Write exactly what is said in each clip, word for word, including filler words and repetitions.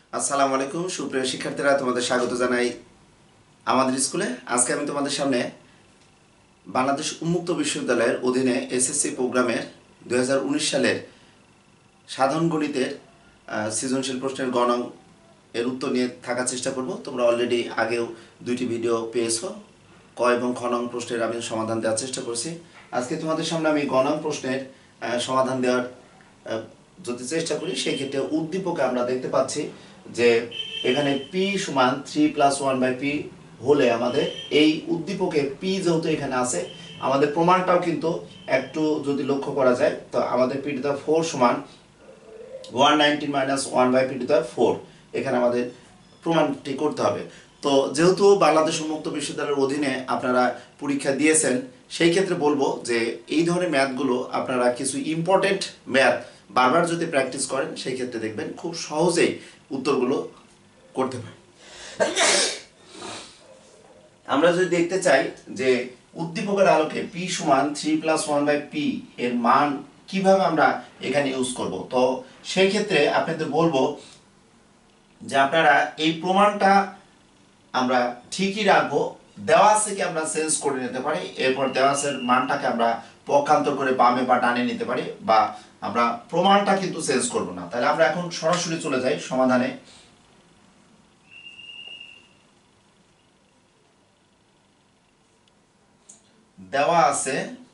আসসালামু আলাইকুম সুপ্রিয় শিক্ষার্থীরা, তোমাদের স্বাগত জানাই আমাদের স্কুলে। আজকে আমি তোমাদের সামনে বাংলাদেশ উন্মুক্ত বিশ্ববিদ্যালয়ের অধীনে এসএসসি প্রোগ্রামের দুই হাজার উনিশ সালের সাধারণ গণিতের সৃজনশীল প্রশ্নের গণং এর উত্তর নিয়ে থাকার চেষ্টা করব। তোমরা অলরেডি আগেও দুইটি ভিডিও পেয়েছো। ক এবং খ নং প্রশ্নের আমি সমাধান দেওয়ার চেষ্টা করছি। আজকে তোমাদের সামনে আমি গ নং প্রশ্নের সমাধান দেওয়ার যদি চেষ্টা করি, সেই ক্ষেত্রে উদ্দীপকে আমরা দেখতে পাচ্ছি যে এখানে পি সমান three plus one by P হলে আমাদের এই উদ্দীপকে পি যেহেতু এখানে আছে, আমাদের প্রমাণটাও কিন্তু একটু যদি লক্ষ্য করা যায়, তো আমাদের পি টু দ্য ফোর সমান one nineteen minus one by P to the four, এখানে আমাদের প্রমাণটি করতে হবে। তো যেহেতু বাংলাদেশ উন্মুক্ত বিশ্ববিদ্যালয়ের অধীনে আপনারা পরীক্ষা দিয়েছেন, সেই ক্ষেত্রে বলবো যে এই ধরনের ম্যাথগুলো আপনারা কিছু ইম্পর্টেন্ট ম্যাথ বারবার যদি প্র্যাকটিস করেন, সেই ক্ষেত্রে দেখবেন খুব সহজেই উত্তরগুলো করতে পারেন। আমরা যদি দেখতে চাই যে উদ্দীপকের আলোকে পি সমান three plus one by P এর মান কিভাবে আমরা এখানে ইউজ করব, তো সেই ক্ষেত্রে আপনাদের বলবো যে আপনারা এই প্রমাণটা আমরা ঠিকই রাখবো। দেওয়া আছে কি আমরা চেঞ্জ করে নিতে পারি, এরপর দেওয়া আছে মানটাকে আমরা পক্ষান্তর করে বামে বা ডানে নিতে পারি, বা আমরা প্রমাণটা কিন্তু চেঞ্জ করব না। তাহলে আমরা এখন সরাসরি চলে যাই সমাধানে। দেওয়া আছে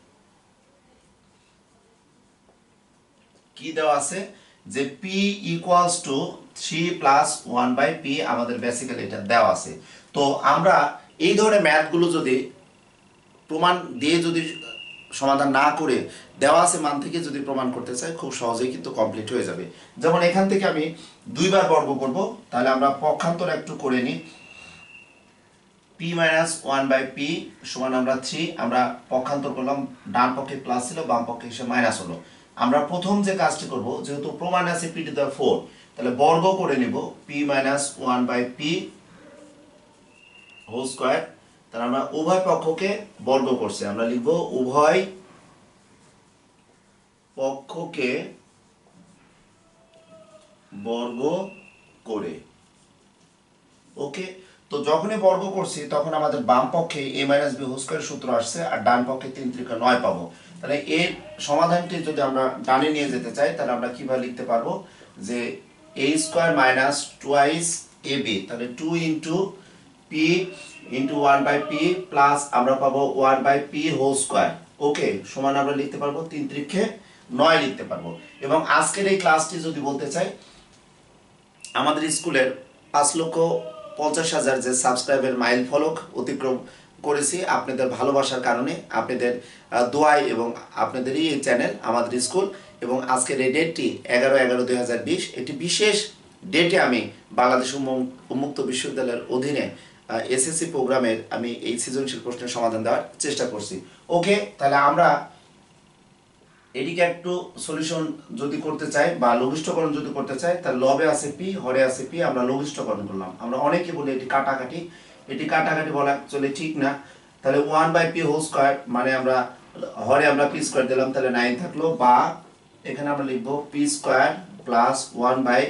কি দেওয়া আছে যে p equals to three plus one by P, আমাদের বেসিক্যালি এটা দেওয়া আছে। তো আমরা এই ধরনের ম্যাথগুলো যদি প্রমাণ দিয়ে যদি সমাধান না করে দেওয়া আছে মান থেকে যদি প্রমাণ করতে চাই, খুব সহজেই কিন্তু কমপ্লিট হয়ে যাবে। যেমন এখান থেকে আমি দুইবার বর্গ করব, তাহলে আমরা পক্ষান্তর একটু করে নিই। P minus one by P সমান আমরা থ্রি, আমরা পক্ষান্তর করলাম, ডান পক্ষে প্লাস ছিল, বাম পক্ষে এসে মাইনাস হলো। আমরা প্রথম যে কাজটি করব, যেহেতু প্রমাণ আছে পি টু দ্য ফোর, তাহলে বর্গ করে নিব P minus one by P whole square. তাহলে আমরা উভয় পক্ষকে বর্গ করছি, আমরা লিখব উভয় পক্ষকে বর্গ করে। ওকে, তো যখনই বর্গ করছি তখন আমাদের বাম পক্ষে A minus B whole square সূত্র আসছে, আর ডান পক্ষে তিন ত্রিকা নয় পাবো। তাহলে এর সমাধানটি যদি আমরা ডানে নিয়ে যেতে চাই, তাহলে আমরা কিভাবে লিখতে পারবো যে A square minus twice A B, তাহলে two into P into one by P plus আমরা পাবো one by P whole square. Okay, সমান আমরা লিখতে পারবো তিন ত্রিকে নয় লিখতে পারবো। এবং আজকের এই ক্লাসটি যদি বলতে চাই, আমাদের স্কুলের পাঁচ লক্ষ পঞ্চাশ হাজার যে সাবস্ক্রাইবের মাইল ফলক অতিক্রম করেছি আপনাদের ভালোবাসার কারণে, আপনাদের দোয়ায় এবং আপনাদেরই এই চ্যানেল আমাদের স্কুল। এবং আজকের এই ডেটটি এগারো এগারো দুই হাজার বিশ, একটি বিশেষ ডেটে আমি বাংলাদেশ উন্মুক্ত বিশ্ববিদ্যালয়ের অধীনে এসএসসি প্রোগ্রামের আমি এই সৃজনশীল প্রশ্নের সমাধান দেওয়ার চেষ্টা করছি। ওকে, তাহলে আমরা এটিকে একটু সলিউশন যদি করতে চাই বা লঘিষ্ঠকরণ যদি করতে চাই, তাহলে লবে আছে পি, হরে আছে পি, আমরা লঘিষ্ঠকরণ করলাম। আমরা অনেকে বলি এটি কাটাকাটি, এটি কাটাকাটি বলা চলে ঠিক না। তাহলে one by P whole square মানে আমরা হরে আমরা পি স্কোয়ার দিলাম, তাহলে নাইন থাকলো, বা এখানে আমরা লিখবো P square plus one by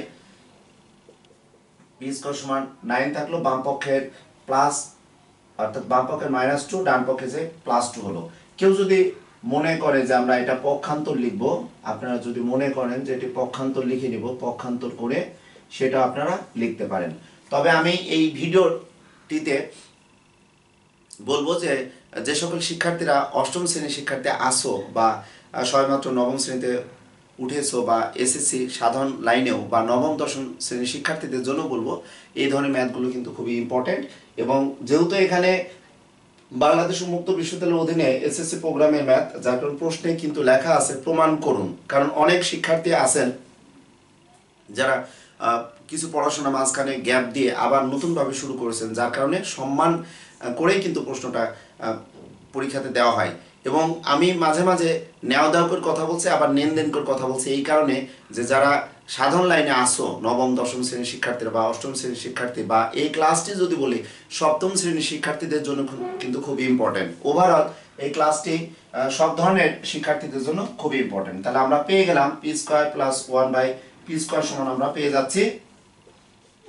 P square সমান নাইন থাকলো, বাম পক্ষের প্লাস অর্থাৎ বাম পক্ষের মাইনাস টু, ডান পক্ষে যে প্লাস টু হলো। কেউ যদি মনে করে যে আমরা এটা পক্ষান্তর লিখবো, আপনারা যদি মনে করেন যে এটি পক্ষান্তর লিখে নিব, পক্ষান্তর করে সেটা আপনারা লিখতে পারেন। তবে আমি এই ভিডিওটিতে বলবো যে যে সকল শিক্ষার্থীরা অষ্টম শ্রেণীর শিক্ষার্থী আসো বা সবেমাত্র নবম শ্রেণীতে উঠেছো বা এসএসসি সাধারণ লাইনেও বা নবম দশম শ্রেণীর শিক্ষার্থীদের জন্য বলবো এই ধরনের ম্যাথগুলো কিন্তু খুবই ইম্পর্টেন্ট। এবং যেহেতু এখানে বাংলাদেশ উন্মুক্ত বিশ্ববিদ্যালয়ের অধীনে এসএসসি প্রোগ্রামের ম্যাথ, যার কারণ প্রশ্নে কিন্তু লেখা আছে প্রমাণ করুন। কারণ অনেক শিক্ষার্থী আছেন যারা কিছু পড়াশোনা মাঝখানে গ্যাপ দিয়ে আবার নতুনভাবে শুরু করেছেন, যার কারণে সম্মান করেই কিন্তু প্রশ্নটা পরীক্ষাতে দেওয়া হয়। এবং আমি মাঝে মাঝে নেওয়া দেওয়ার কথা বলছি, আবার নেন দেন করে কথা বলছি, এই কারণে যে যারা সাধারণ লাইনে আসো নবম দশম শ্রেণীর শিক্ষার্থীরা বা অষ্টম শ্রেণীর শিক্ষার্থী, বা এই ক্লাসটি যদি বলি সপ্তম শ্রেণীর শিক্ষার্থীদের জন্য কিন্তু খুব ইম্পর্টেন্ট। ওভারঅল এই ক্লাসটি সব ধরনের শিক্ষার্থীদের জন্য খুবই ইম্পর্টেন্ট। তাহলে আমরা পেয়ে গেলাম P square plus one by P square সমান আমরা পেয়ে যাচ্ছি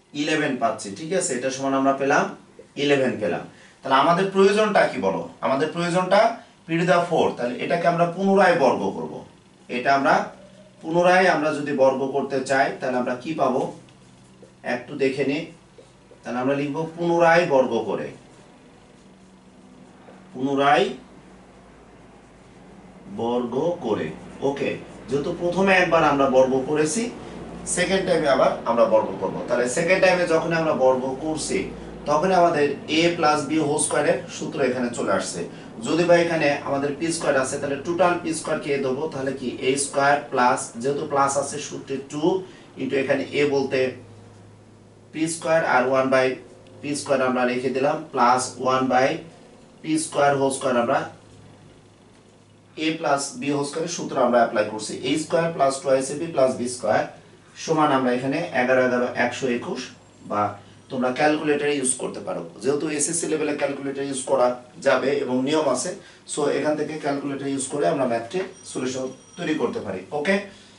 ইলেভেন পাচ্ছি, ঠিক আছে, এটা সমান আমরা পেলাম ইলেভেন পেলাম। তাহলে আমাদের প্রয়োজনটা কি বলো, আমাদের প্রয়োজনটা পি টু দা ফোর, তাহলে এটাকে আমরা পুনরায় বর্গ করব। এটা আমরা পুনরায় আমরা যদি বর্গ করতে চাই তাহলে আমরা কি পাবো একটু দেখে নিই। তাহলে আমরা লিখব পুনরায় বর্গ করে, পুনরায় বর্গ করে। ওকে, যেহেতু প্রথমে একবার আমরা বর্গ করেছি, সেকেন্ড টাইমে আবার আমরা বর্গ করব। তাহলে সেকেন্ড টাইমে যখন আমরা বর্গ করছি তখন আমাদের a প্লাস বি হোল স্কয়ারের সূত্র এখানে চলে আসছে। যদি বা এখানে আমাদের পি স্কয়ার আছে তাহলে টোটাল পি স্কয়ার কে দেবো, তাহলে কি a স্কয়ার প্লাস, যেহেতু প্লাস আছে সূত্রে টু ইনটু এখানে a বলতে পি স্কয়ার আর ওয়ান বাই পি স্কয়ার আমরা লিখে দিলাম, plus one by P square whole square আমরা a প্লাস বি হোল স্কয়ারের সূত্র আমরা অ্যাপ্লাই করছি। a square plus twice ab plus b square সমান আমরা এখানে এগারো এগারো একশো একুশ, বা তোমরা ক্যালকুলেটর ইউজ করতে পারো, যেহেতু এসএসসি লেভেলে ক্যালকুলেটর ইউজ করা যাবে এবং নিয়ম আছে, সো এখান থেকে ক্যালকুলেটর ইউজ করে আমরা ম্যাথটি সলিউশন তৈরি করতে পারি। ওকে,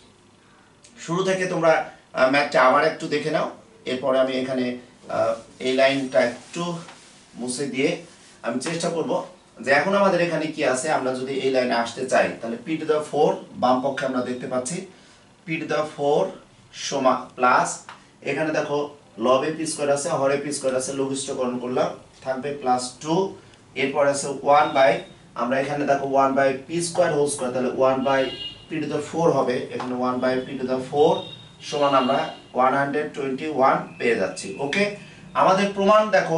শুরু থেকে তোমরা ম্যাথটা আবার একটু দেখে নাও, এরপরে আমি এখানে এই লাইনটা একটু মুছে দিয়ে আমি চেষ্টা করব যে এখন আমাদের এখানে কি আছে। আমরা যদি এই লাইনে আসতে চাই তাহলে পি টু দা ফোর, বাম পক্ষে আমরা দেখতে পাচ্ছি পি টু দা ফোর সমান প্লাস, এখানে দেখো লবে পি স্কয়ার আছে, হরে পি স্কয়ার আছে, লঘিষ্ঠকরণ করলাম থাকবে প্লাস টু, এরপর আছে ওয়ান বাই, আমরা এখানে দেখো one by P square whole square, তাহলে one by P to the four হবে, এখানে one by P to the four সমান আমরা ওয়ান হান্ড্রেড টোয়েন্টি ওয়ান পেয়ে যাচ্ছি। ওকে, আমাদের প্রমাণ দেখো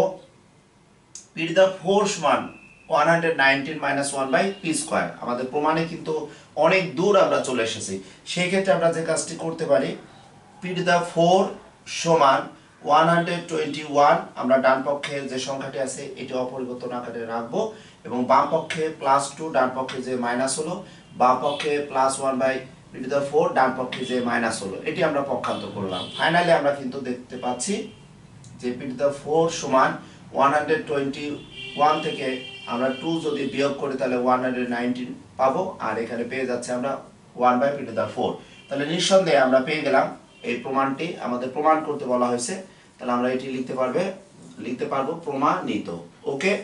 পি টু দা ফোর সমান one hundred nineteen minus one by P square, আমাদের প্রমাণে কিন্তু অনেক দূর আমরা চলে এসেছি। সেই ক্ষেত্রে আমরা যে কাজটি করতে পারি, পি টু দা ফোর সমান ওয়ান হান্ড্রেড টোয়েন্টি ওয়ান, আমরা ডান পক্ষে যে সংখ্যাটি আছে এটি অপরিবর্তন আকারে রাখবো, এবং বাম পক্ষে প্লাস টু, ডান পক্ষে যে মাইনাস হলো, বাম পক্ষে plus one by P to the four, ডান পক্ষে যে মাইনাস হলো, এটি আমরা পক্ষান্তর করলাম। ফাইনালি আমরা কিন্তু দেখতে পাচ্ছি যে পি টু দা ফোর সমান ওয়ান হান্ড্রেড টোয়েন্টি ওয়ান থেকে আমরা টু যদি বিয়োগ করি তাহলে ওয়ান হান্ড্রেড নাইনটিন পাবো, আর এখানে পেয়ে যাচ্ছে আমরা one by P to the four. তাহলে নিঃসন্দেহে আমরা পেয়ে গেলাম এই প্রমাণটি, আমাদের প্রমাণ করতে বলা হয়েছে, তাহলে আমরা এটি লিখতে পারবে লিখতে পারবো প্রমাণিত। ওকে,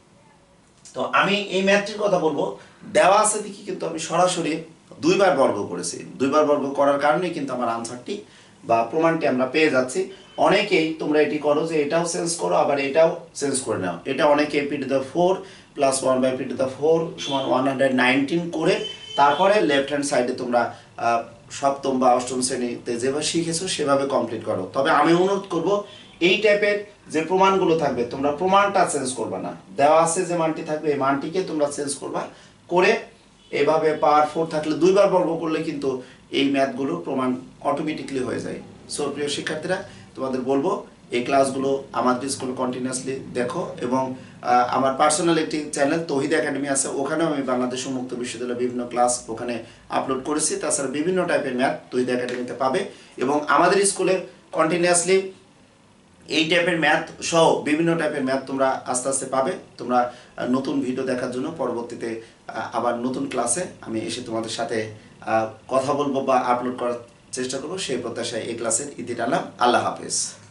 তো আমি এই ম্যাথটির কথা বলবো, দেওয়া আছে দেখি কিন্তু আমি সরাসরি দুইবার বর্গ করেছি, দুইবার বর্গ করার কারণে কিন্তু আমার আনসারটি বা প্রমাণটি আমরা পেয়ে যাচ্ছি। অনেকেই তোমরা এটি করো যে এটাও চেঞ্জ করো আবার এটাও চেঞ্জ করে নাও, এটা অনেকে P to the four plus one by P to the four সমান ওয়ান হান্ড্রেড নাইনটিন করে তারপরে লেফট হ্যান্ড সাইডে তোমরা সপ্তম বা অষ্টম শ্রেণীতে যেভাবে শিখেছো সেভাবে কমপ্লিট করো। তবে আমি অনুরোধ করব এই টাইপের যে প্রমাণগুলো থাকবে তোমরা প্রমাণটা চেঞ্জ করবা না, দেওয়া আছে যে মানটি থাকবে এই মানটিকে তোমরা চেঞ্জ করবা করে, এভাবে পাওয়ার ফোর থাকলে দুইবার বর্গ করলে কিন্তু এই ম্যাথগুলো প্রমাণ অটোমেটিকলি হয়ে যায়। সো প্রিয় শিক্ষার্থীরা, তোমাদের বলবো এই ক্লাসগুলো আমাদের স্কুলে কন্টিনিউয়াসলি দেখো, এবং আমার পার্সোনাল একটি চ্যানেল তৌহিদ একাডেমি আছে, ওখানেও আমি বাংলাদেশ মুক্ত বিশ্ববিদ্যালয়ের বিভিন্ন ক্লাস ওখানে আপলোড করেছি। তাছাড়া বিভিন্ন টাইপের ম্যাথ তৌহিদ একাডেমিতে পাবে, এবং আমাদের স্কুলে কন্টিনিউয়াসলি এই টাইপের ম্যাথ সহ বিভিন্ন টাইপের ম্যাথ তোমরা আস্তে আস্তে পাবে। তোমরা নতুন ভিডিও দেখার জন্য পরবর্তীতে আবার নতুন ক্লাসে আমি এসে তোমাদের সাথে কথা বলবো বা আপলোড করার চেষ্টা করবো, সেই প্রত্যাশায় এই ক্লাসের ইতি টানলাম। আল্লাহ হাফেজ।